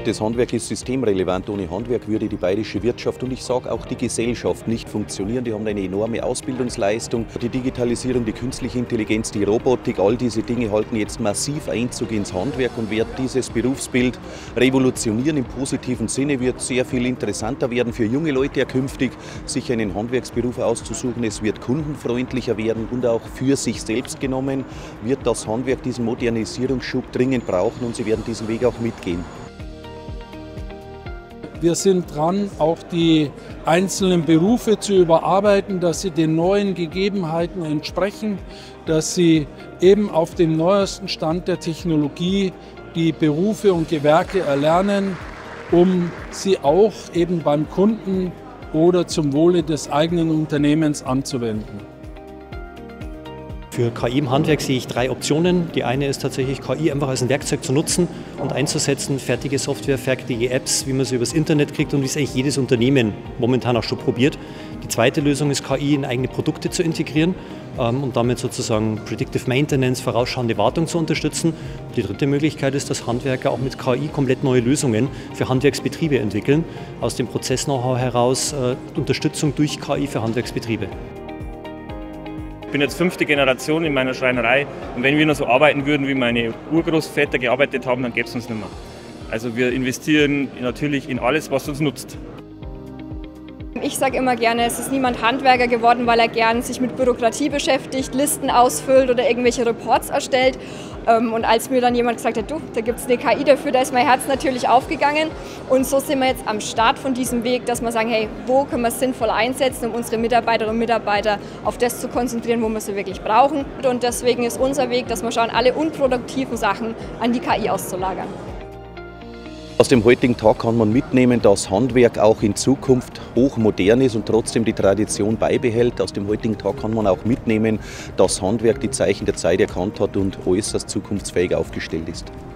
Das Handwerk ist systemrelevant. Ohne Handwerk würde die bayerische Wirtschaft und ich sage auch die Gesellschaft nicht funktionieren. Die haben eine enorme Ausbildungsleistung. Die Digitalisierung, die künstliche Intelligenz, die Robotik, all diese Dinge halten jetzt massiv Einzug ins Handwerk und wird dieses Berufsbild revolutionieren im positiven Sinne, wird sehr viel interessanter werden für junge Leute ja künftig, sich einen Handwerksberuf auszusuchen. Es wird kundenfreundlicher werden und auch für sich selbst genommen wird das Handwerk diesen Modernisierungsschub dringend brauchen und sie werden diesen Weg auch mitgehen. Wir sind dran, auch die einzelnen Berufe zu überarbeiten, dass sie den neuen Gegebenheiten entsprechen, dass sie eben auf dem neuesten Stand der Technologie die Berufe und Gewerke erlernen, um sie auch eben beim Kunden oder zum Wohle des eigenen Unternehmens anzuwenden. Für KI im Handwerk sehe ich 3 Optionen. Die eine ist tatsächlich, KI einfach als ein Werkzeug zu nutzen und einzusetzen, fertige Software, fertige Apps, wie man sie übers Internet kriegt und wie es eigentlich jedes Unternehmen momentan auch schon probiert. Die zweite Lösung ist, KI in eigene Produkte zu integrieren und damit sozusagen Predictive Maintenance, vorausschauende Wartung zu unterstützen. Die dritte Möglichkeit ist, dass Handwerker auch mit KI komplett neue Lösungen für Handwerksbetriebe entwickeln. Aus dem Prozess-Know-how heraus Unterstützung durch KI für Handwerksbetriebe. Ich bin jetzt 5. Generation in meiner Schreinerei und wenn wir noch so arbeiten würden, wie meine Urgroßväter gearbeitet haben, dann gäbe es uns nicht mehr. Also wir investieren natürlich in alles, was uns nutzt. Ich sage immer gerne, es ist niemand Handwerker geworden, weil er gern sich mit Bürokratie beschäftigt, Listen ausfüllt oder irgendwelche Reports erstellt. Und als mir dann jemand gesagt hat, du, da gibt es eine KI dafür, da ist mein Herz natürlich aufgegangen. Und so sind wir jetzt am Start von diesem Weg, dass wir sagen, hey, wo können wir es sinnvoll einsetzen, um unsere Mitarbeiterinnen und Mitarbeiter auf das zu konzentrieren, wo wir sie wirklich brauchen. Und deswegen ist unser Weg, dass wir schauen, alle unproduktiven Sachen an die KI auszulagern. Aus dem heutigen Tag kann man mitnehmen, dass Handwerk auch in Zukunft hochmodern ist und trotzdem die Tradition beibehält. Aus dem heutigen Tag kann man auch mitnehmen, dass Handwerk die Zeichen der Zeit erkannt hat und äußerst zukunftsfähig aufgestellt ist.